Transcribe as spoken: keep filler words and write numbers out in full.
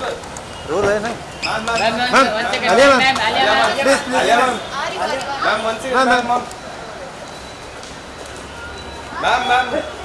role है ना ma'am Alia ma'am please please ma'am one second ma'am ma'am ma'am